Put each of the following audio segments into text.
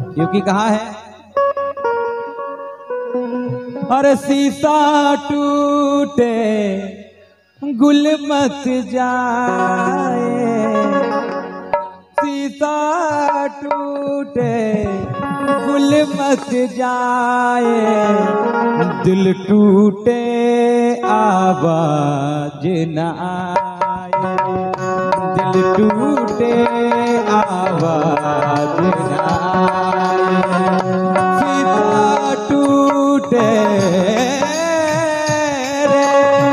क्योंकि कहा है, अरे शीशा टूटे गुल मत जाए, शीशा टूटे गुल मत जाए, दिल टूटे आवाज न आए, दिल टूटे आवाज न आए, शीशा टूटे रे,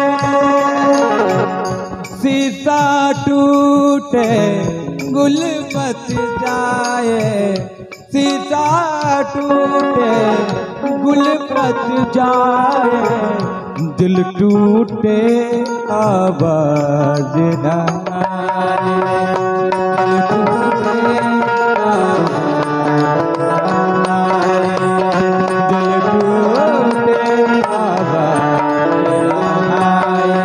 शीशा टूटे गुल मत जाए, शीशा टूटे गुल मत जाए, दिल टूटे आवाज न आए, दिल टूटे आवाज न आए, दिल टूटे आवाज न आए।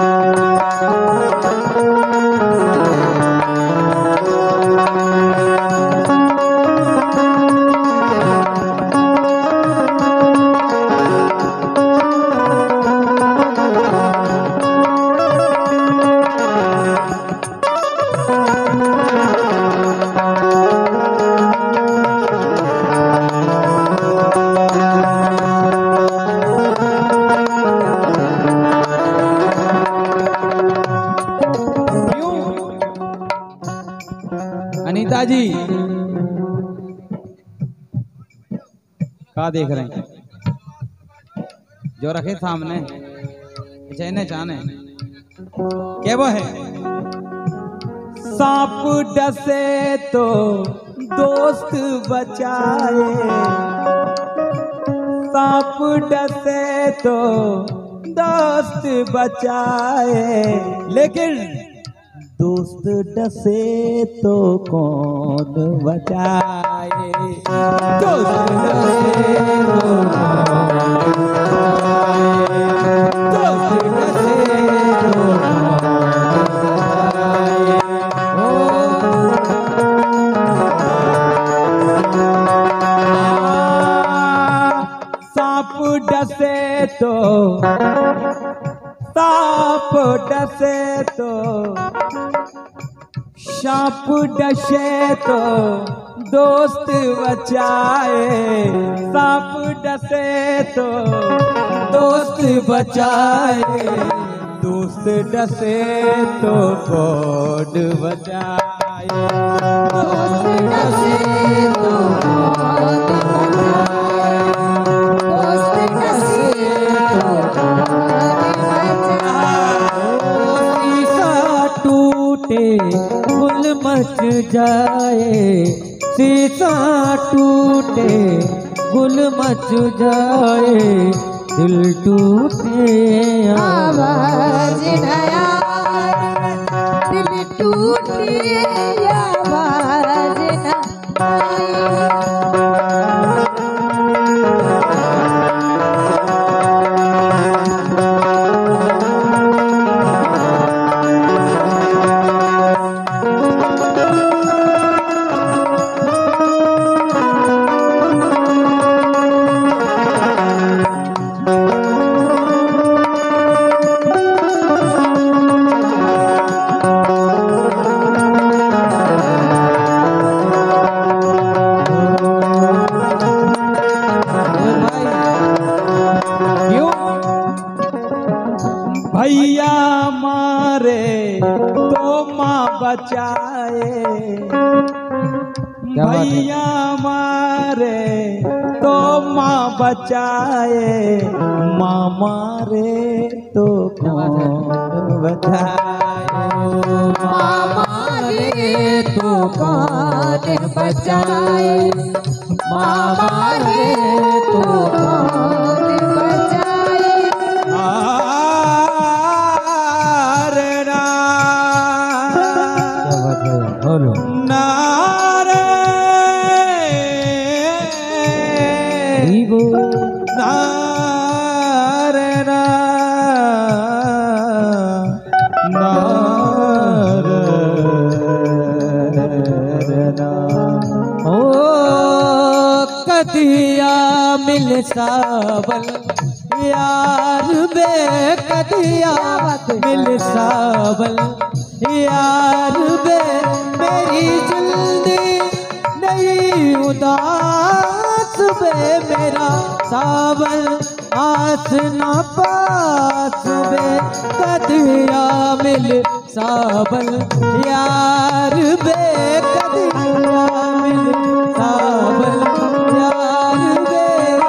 अनीता जी क्या देख रहे हैं, जो रखे सामने चहने चाने क्या वो है, सांप डसे तो दोस्त बचाए, सांप डसे तो दोस्त बचाए, लेकिन दोस्त डसे तो कौन बचाए, दोस्त डसे तो दोस्त डसे तो सांप डसे तो, सांप डसे तो, सांप डसे तो दोस्त बचाए, सांप डसे तो दोस्त बचाए, दोस्त डसे तो कौन बचाए, दोस्त डसे तो कौन बचाए, दोस्त डसे तो शीशा टूटे गुल मच जाए, शीशा टूटे गुल मच जाए, दिल टूटे आवाज न आए, दिल टूटे आवाज न आए। भैया मारे तो माँ बचाए, भैया मारे तो माँ बचाए, माँ मारे तो कौन बचाए, माँ मारे तो कौन बचाए, माँ मारे तो कौन बचाए। नारे नारे नारे ओ कदिया मिल सावल यार बे कदिया मिल सावल यार बे मेरी जिंदगी नहीं उदास बे मेरा सावल आस न पास बे कदिया मिल सावल यार बे कदिया मिल सावल यार बे।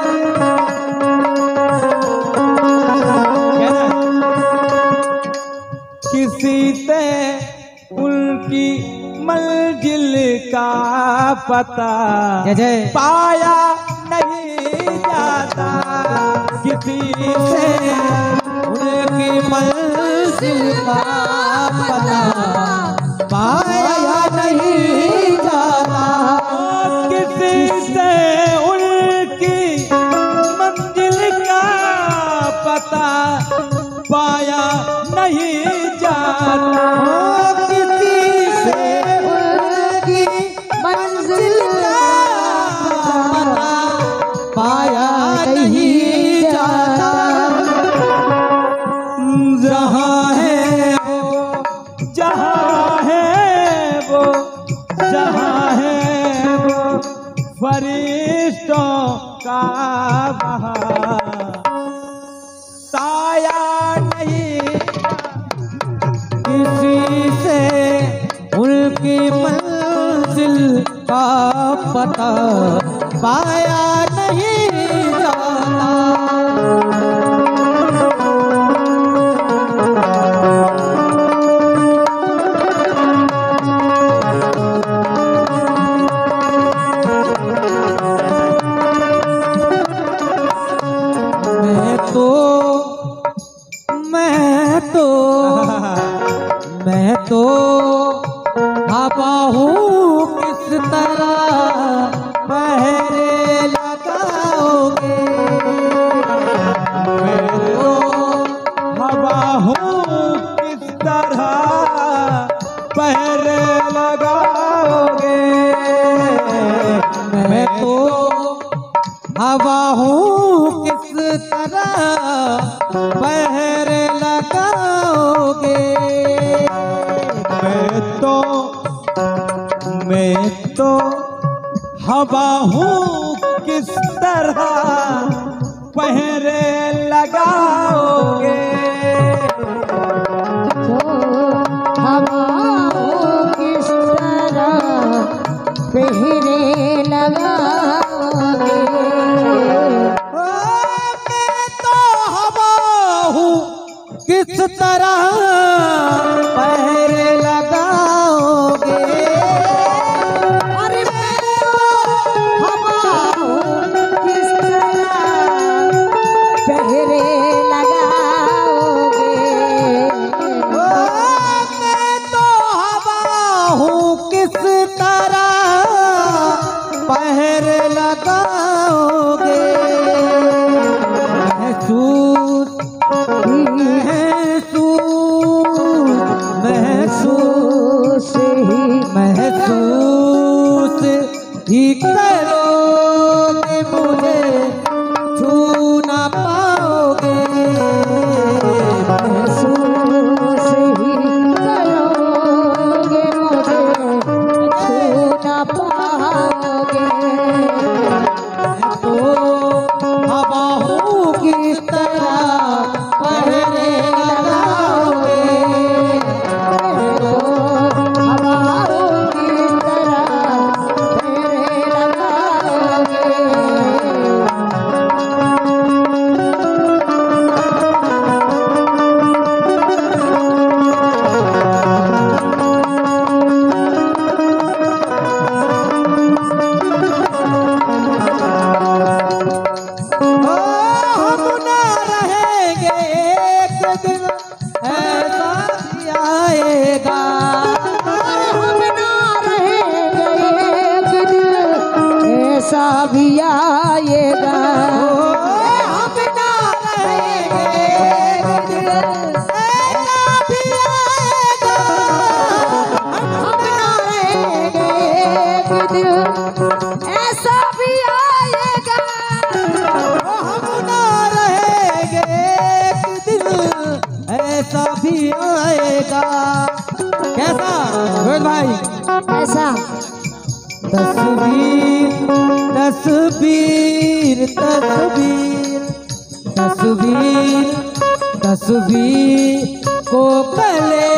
किसी से उनकी मंजिल का पता पाया नहीं जाता, किसी से उनकी मंजिल का पता पाया नहीं जाता, किसी से उनकी मंजिल का पता पाया नहीं जाता, किसी से उनकी मंजिल का पता पाया नहीं जाता। जहाँ है वो जहाँ है वो फरिश्तों का बहार साया नहीं, किसी से उनकी मंजिल का पता पाया नहीं जाता। मैं तो हवा हूँ किस तरह पहरे लगाओगे, मैं तो हवा हूँ किस तरह पहरे लगाओगे, मैं तो हवा हूँ किस तरह पहरे लगाओगे, मैं तो हवा हूँ किस तरह पहरे लगाओगे, हवा किस तरह पहरे लगाओगे, मैं तो हवा हूँ किस तरह पहरे लगाओगे, अरे मैं तो हवा हूँ किस तरह पहरे लगाओगे, मैं तो हवा हूँ किस तरह पहरे लगाओगे, महसूस ही करोगे मुझे छू ना पाओगे, महसूस ही करोगे मुझे छू ना पाओगे, तो हवा हूँ किस तरह पहरे लगाओगे, तो हवा किस तरह पहरे लगाओगे, हम ना रहेंगे एक दिन ऐसा भी आएगा, हम ना रहेंगे एक दिन ऐसा भी आएगा, हम ना रहेंगे एक दिन ऐसा भी आएगा, हम ना रहेंगे एक दिन ऐसा भी आएगा, आएगा। कैसा रोहित भाई? ऐसा तस्वीर तस्वीर तस्वीर तस्वीर तस्वीर को कले